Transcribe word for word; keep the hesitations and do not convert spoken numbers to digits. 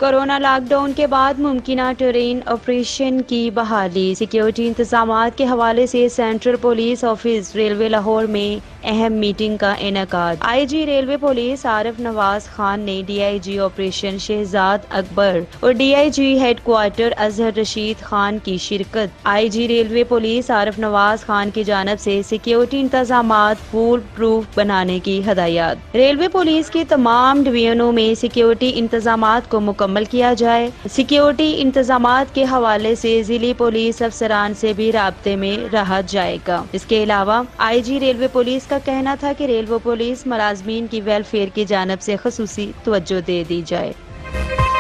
Corona lockdown के बाद मुमकिन ट्रेन ऑपरेशन की बहाली। सिक्योरिटी इंतजाम के हवाले से central police office railway Lahore में अहम मीटिंग का इनेकाद। I G railway police Arif Nawaz Khan ने D I G operation Shahzad Akbar और D I G headquarter Azhar Rashid Khan की शिरकत। I G railway police Arif Nawaz Khan की जानब से सिक्योरिटी इंतजाम फूल प्रूफ बनाने की हदायत। रेलवे पुलिस की तमाम डिवीजनों में सिक्योरिटी इंतजाम को मुकम्मल किया जाए। सिक्योरिटी इंतजाम के हवाले से जिली पुलिस अफसरान से भी राब्ते में रहा जाएगा। इसके अलावा आई जी रेलवे पुलिस का कहना था कि रेलवे पुलिस मुलाजमीन की वेलफेयर की जानब से खसूसी तवज्जो दे दी जाए।